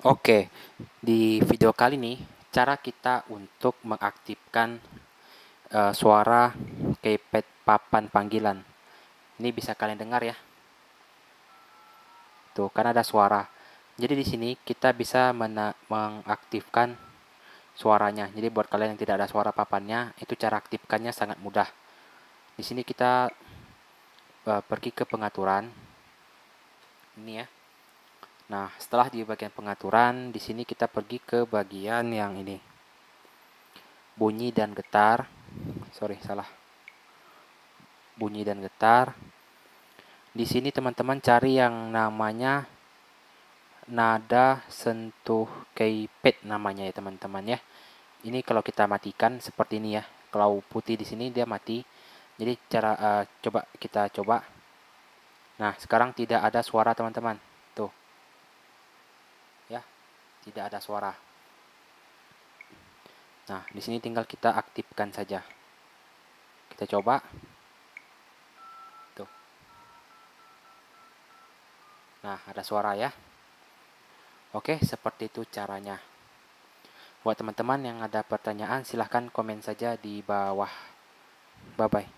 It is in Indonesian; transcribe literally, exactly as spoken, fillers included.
Oke, di video kali ini cara kita untuk mengaktifkan uh, suara keypad papan panggilan. Ini bisa kalian dengar ya. Tuh, kan ada suara. Jadi di sini kita bisa mengaktifkan suaranya. Jadi buat kalian yang tidak ada suara papannya, itu cara aktifkannya sangat mudah. Di sini kita uh, pergi ke pengaturan. Ini ya. Nah, setelah di bagian pengaturan, di sini kita pergi ke bagian yang ini. Bunyi dan getar. Sorry, salah. Bunyi dan getar. Di sini teman-teman cari yang namanya nada sentuh keypad namanya ya teman-teman ya. Ini kalau kita matikan seperti ini ya. Kalau putih di sini dia mati. Jadi cara uh, coba kita coba. Nah, sekarang tidak ada suara teman-teman. Tuh. Ya, tidak ada suara. Nah, di sini tinggal kita aktifkan saja. Kita coba. Tuh. Nah, ada suara ya. Oke, seperti itu caranya. Buat teman-teman yang ada pertanyaan, silahkan komen saja di bawah. Bye-bye.